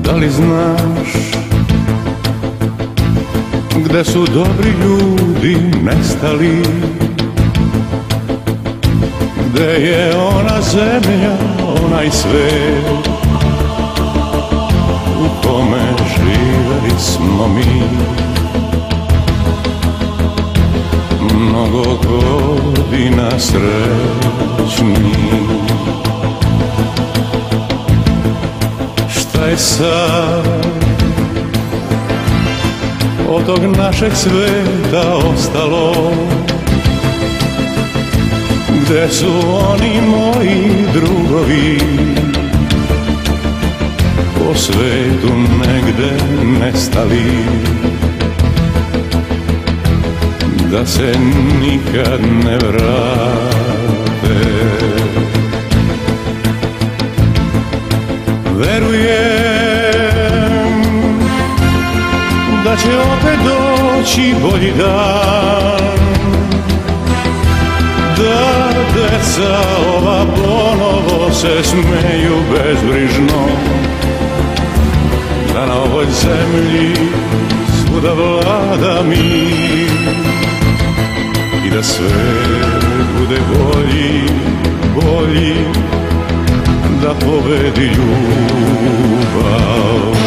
Da li znaš gde su dobri ljudi nestali? Gde je ona zemlja, onaj svet u kome živeli smo mi? Mnogo godina srećni. Šta je sad od tog našeg sveta ostalo? Gde su oni moji drugovi? Po svetu negde nestali, da se nikad ne vrate. Verujem da će opet doći bolji dan, da deca ova ponovo se smeju bezbrižno, da na ovoj zemlji svuda vlada mir i da sve bude bolji, bolji, da pobedi ljubav.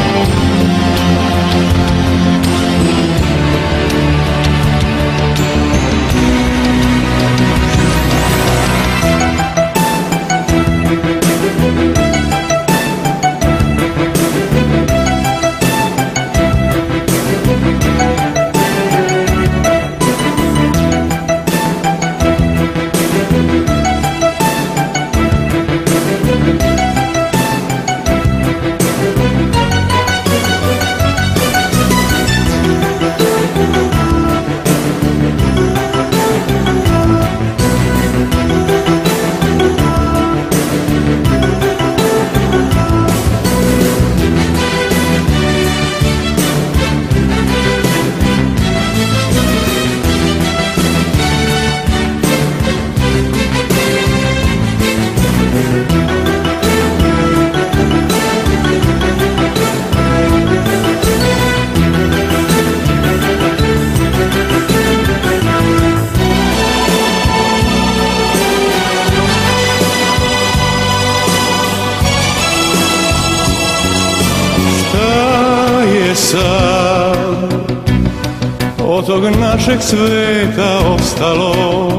Sad od tog našeg sveta ostalo?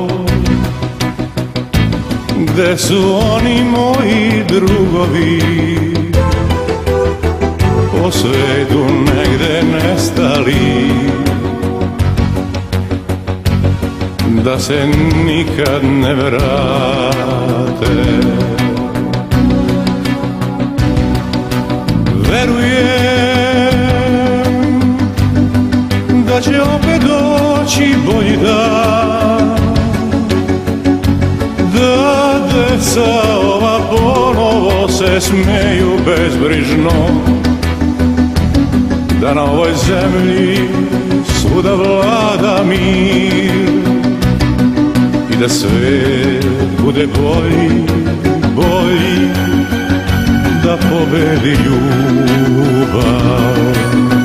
Gde su oni moji drugovi? Po svetu negde nestali, da se nikad ne vrate. Verujem da će opet doći bolji dan, da deca ova ponovo se smeju bezbrižno, da na ovoj zemlji svuda vlada mir i da svet bude bolji, bolji, da pobedi ljubav.